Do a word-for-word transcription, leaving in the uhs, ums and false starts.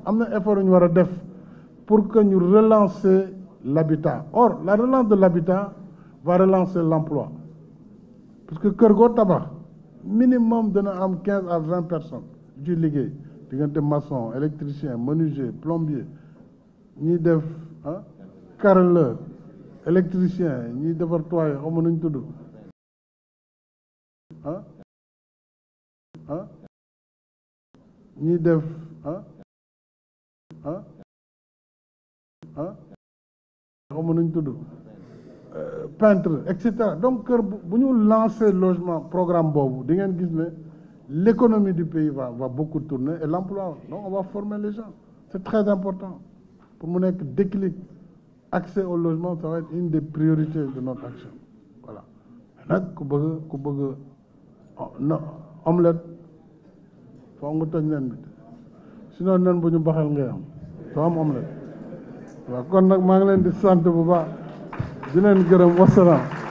am na effort yu ñu war a def pour que ñu relancer l'habitat. Or la relance de l'habitat va relancer l'emploi parce que kër goo tabax minimum dana am quinze à vingt personnes ci liggéey diggante maçon électricien menuisier plombier ñiy def ah carreleur électricien ñiy defar toit xaw ma nañ tudd ah ah ñiy def ah ah ah xaw ma nañ tudd peintre et cetera. Donc kër bu ñu lancer logement programme boobu di ngeen gis ne l'économie du pays va va beaucoup tourner et l'emploi donc on va former les gens c'est très important pour mu nekk déclic accès au logement ça va être une des priorités de notre action voilà. Nag ku bëgg ku bëgg non omelette foo nga toj nen bi sinon nen bu ñu baxal ngay am soo am omelette waaw kon nag maa ngi leen di sant bu baax di leen gërëm wasalaam